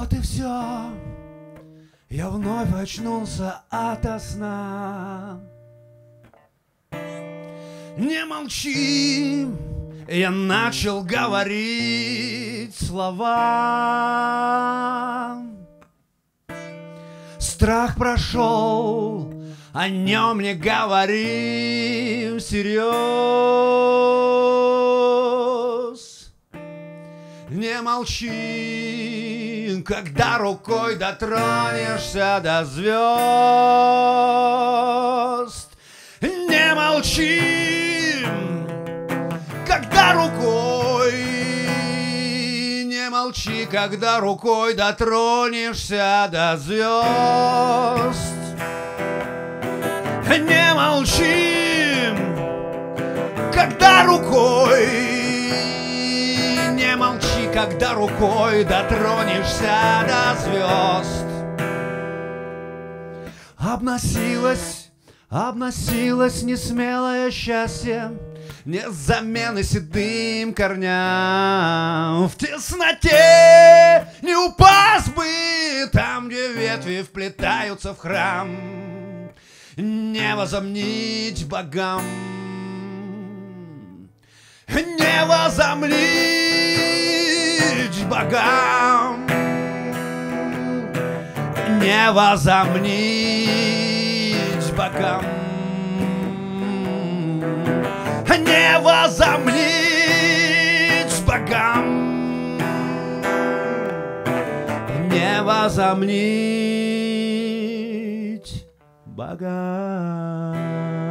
Вот и все. Я вновь очнулся ото сна. Не молчи, я начал говорить слова. Страх прошел, о нем не говорим всерьез. Не молчи, когда рукой дотронешься до звезд. Не молчи, когда рукой, не молчи, когда рукой дотронешься до звезд. Не молчи, когда рукой, не молчи, когда рукой дотронешься до звезд. Обносилось несмелое счастье, нет замены седым корням. В тесноте не упасть бы там, где ветви вплетаются в храм. Не возомнить богам, не возомнить богам, не возомнить богам, не возомнить богам, не возомнить богам.